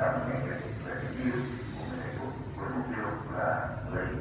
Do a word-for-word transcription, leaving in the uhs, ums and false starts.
trong cái cái cái yêu của người thầy thuốc với mục tiêu là lấy